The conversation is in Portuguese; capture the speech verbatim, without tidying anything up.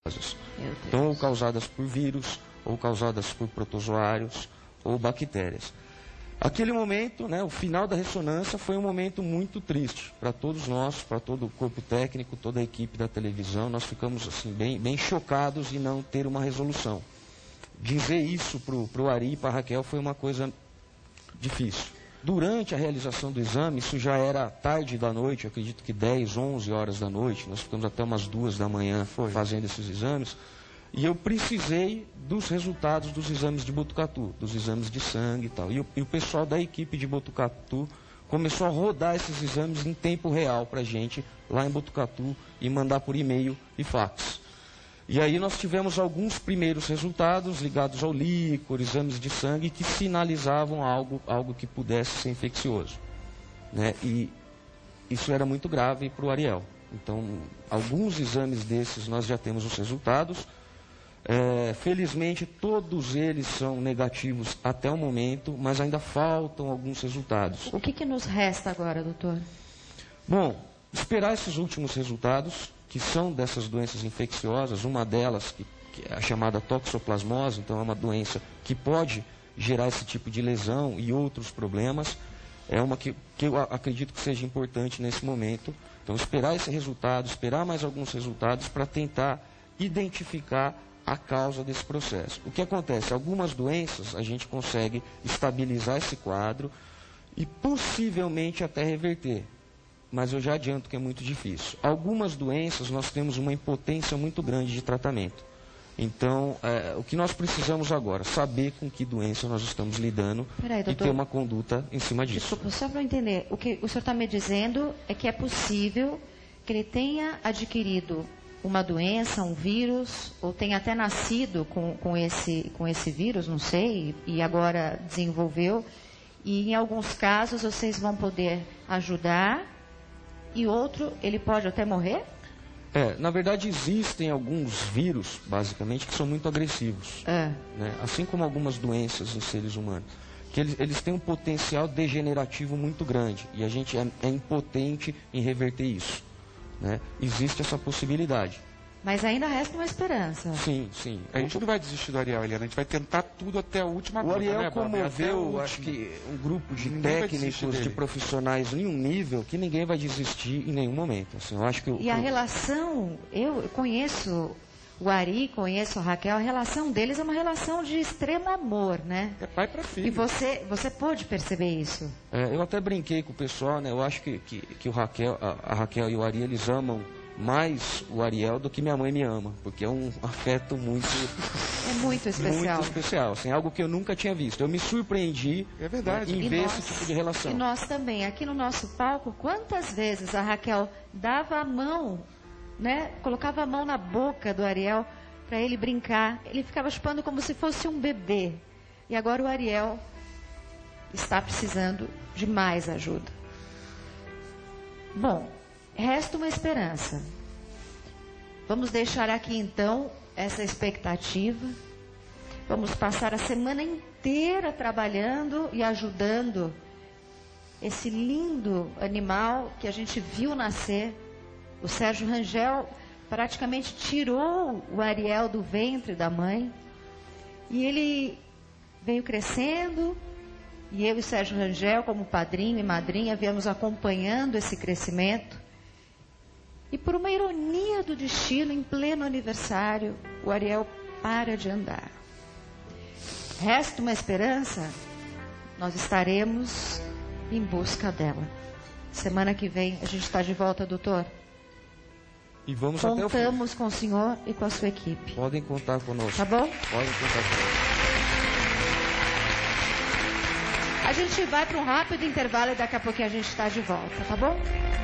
Então, ou causadas por vírus, ou causadas por protozoários, ou bactérias. Aquele momento, né, o final da ressonância, foi um momento muito triste para todos nós, para todo o corpo técnico, toda a equipe da televisão. Nós ficamos assim, bem, bem chocados em não ter uma resolução. Dizer isso para o Ari e para a Raquel foi uma coisa difícil. Durante a realização do exame, isso já era tarde da noite, eu acredito que dez, onze horas da noite, nós ficamos até umas duas da manhã foi. fazendo esses exames. E eu precisei dos resultados dos exames de Botucatu, dos exames de sangue e tal. E o, e o pessoal da equipe de Botucatu começou a rodar esses exames em tempo real para a gente, lá em Botucatu, e mandar por e-mail e fax. E aí nós tivemos alguns primeiros resultados ligados ao líquor, exames de sangue, que sinalizavam algo, algo que pudesse ser infeccioso, né? E isso era muito grave para o Ariel. Então, alguns exames desses nós já temos os resultados. É, felizmente, todos eles são negativos até o momento, mas ainda faltam alguns resultados. O que, que nos resta agora, doutor? Bom, esperar esses últimos resultados, que são dessas doenças infecciosas, uma delas, que, que é a chamada toxoplasmose, então é uma doença que pode gerar esse tipo de lesão e outros problemas, é uma que, que eu acredito que seja importante nesse momento. Então, esperar esse resultado, esperar mais alguns resultados para tentar identificar a causa desse processo. O que acontece? Algumas doenças a gente consegue estabilizar esse quadro e possivelmente até reverter, mas eu já adianto que é muito difícil. Algumas doenças nós temos uma impotência muito grande de tratamento. Então, é, o que nós precisamos agora? Saber com que doença nós estamos lidando Peraí, doutor, e ter uma conduta em cima disso. Desculpa, só para eu entender, o que o senhor está me dizendo é que é possível que ele tenha adquirido uma doença, um vírus, ou tenha até nascido com, com, esse, com esse vírus, não sei, e agora desenvolveu, e em alguns casos vocês vão poder ajudar, e outro, ele pode até morrer? É, na verdade existem alguns vírus, basicamente, que são muito agressivos, é. né? Assim como algumas doenças em seres humanos, que eles, eles têm um potencial degenerativo muito grande, e a gente é, é impotente em reverter isso. Né? Existe essa possibilidade. Mas ainda resta uma esperança. Sim, sim. A gente não vai desistir do Ariel, Eliana. A gente vai tentar tudo até a última gota. O Ariel né, comoveu, acho que, um grupo de ninguém técnicos, de profissionais em um nível que ninguém vai desistir em nenhum momento. Assim, eu acho que e o, a o... relação, eu conheço o Ari, conheço a Raquel, a relação deles é uma relação de extremo amor, né? É pai para filho. E você, você pôde perceber isso? É, eu até brinquei com o pessoal, né? Eu acho que, que, que o Raquel, a, a Raquel e o Ari, eles amam mais o Ariel do que minha mãe me ama, porque é um afeto muito... É muito especial. Muito especial, assim, algo que eu nunca tinha visto. Eu me surpreendi é verdade. Né, em e ver nós, esse tipo de relação. E nós também, aqui no nosso palco, quantas vezes a Raquel dava a mão, né? Colocava a mão na boca do Ariel para ele brincar. Ele ficava chupando como se fosse um bebê. E agora o Ariel está precisando de mais ajuda. Bom, resta uma esperança. Vamos deixar aqui então essa expectativa. Vamos passar a semana inteira trabalhando e ajudando esse lindo animal que a gente viu nascer. O Sérgio Rangel praticamente tirou o Ariel do ventre da mãe. E ele veio crescendo. E eu e Sérgio Rangel, como padrinho e madrinha, viemos acompanhando esse crescimento. E por uma ironia do destino, em pleno aniversário, o Ariel para de andar. Resta uma esperança? Nós estaremos em busca dela. Semana que vem a gente está de volta, doutor. E vamos até o fim. Contamos com o senhor e com a sua equipe. Podem contar conosco. Tá bom? Podem contar conosco. A gente vai para um rápido intervalo e daqui a pouquinho a gente está de volta, tá bom?